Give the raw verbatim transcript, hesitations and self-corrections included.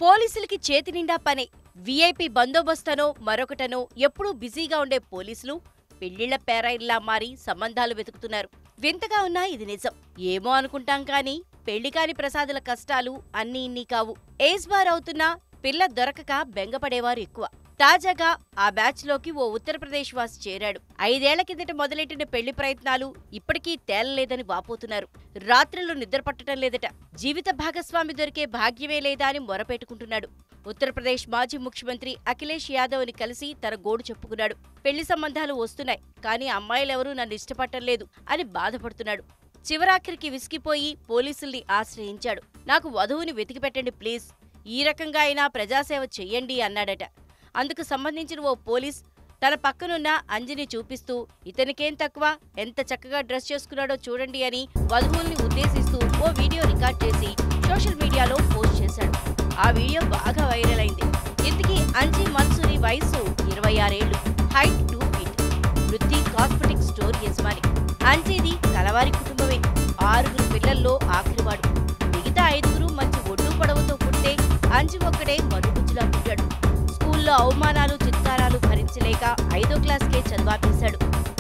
పోలీసులకి చేతి నిండా పనే. వీఐపీ బందోబస్తనో మరొకటనో ఎప్పుడూ బిజీగా ఉండే పోలీసులు పెళ్లిళ్ల పేరాయిల్లా మారి సంబంధాలు వెతుకుతున్నారు. వింతగా ఉన్నా ఇది నిజం. ఏమో అనుకుంటాం కానీ పెళ్లికాని ప్రసాదుల కష్టాలు అన్నీ ఇన్నీ కావు. ఏజ్ బార్ అవుతున్నా పిల్ల దొరకక బెంగపడేవారు ఎక్కువ. తాజాగా ఆ బ్యాచ్ లోకి ఓ ఉత్తరప్రదేశ్ వాసి చేరాడు. ఐదేళ్ల కిందట మొదలెట్టిన పెళ్లి ప్రయత్నాలు ఇప్పటికీ తేలలేదని వాపోతున్నారు. రాత్రులు నిద్రపట్టడం లేదట. జీవిత భాగస్వామి దొరికే భాగ్యమే లేదా అని మొరపెట్టుకుంటున్నాడు. ఉత్తరప్రదేశ్ మాజీ ముఖ్యమంత్రి అఖిలేష్ యాదవ్ ని కలిసి తన గోడు చెప్పుకున్నాడు. పెళ్లి సంబంధాలు వస్తున్నాయి, కానీ అమ్మాయిలెవరూ నన్ను ఇష్టపట్టలేదు అని బాధపడుతున్నాడు. చివరాఖరికి విసిగిపోయి పోలీసుల్ని ఆశ్రయించాడు. నాకు వధువుని వెతికి పెట్టండి ప్లీజ్, ఈ రకంగా అయినా ప్రజాసేవ చెయ్యండి అన్నాడట. అందుకు సంబంధించిన ఓ పోలీస్ తన పక్కనున్న అంజిని చూపిస్తూ ఇతనికేం తక్కువ, ఎంత చక్కగా డ్రెస్ చేసుకున్నాడో చూడండి అని వధువుల్ని ఉద్దేశిస్తూ ఓ వీడియో రికార్డ్ చేసి సోషల్ మీడియాలో పోస్ట్ చేశాడు. ఆ వీడియో బాగా వైరల్ అయింది. ఇంతకీ అంజి మన్సూరి వయసు ఇరవై ఆరేళ్లు, హైట్ టూ ఫీట్, వృత్తి కాస్మెటిక్ స్టోర్ యజమాని. అంజిది కలవారి కుటుంబమే. ఆరుగురు పిల్లల్లో ఆఖరివాడు. మిగతా ఐదుగురు మంచి ఒడ్డు పొడవుతో పుట్టే అంజి ఒక్కడే మరుగుజ్జులా పుట్టాడు. స్కూల్లో అవమానాలు చిత్కారాలు భరించలేక ఐదో క్లాస్కే చదువాపేశాడు.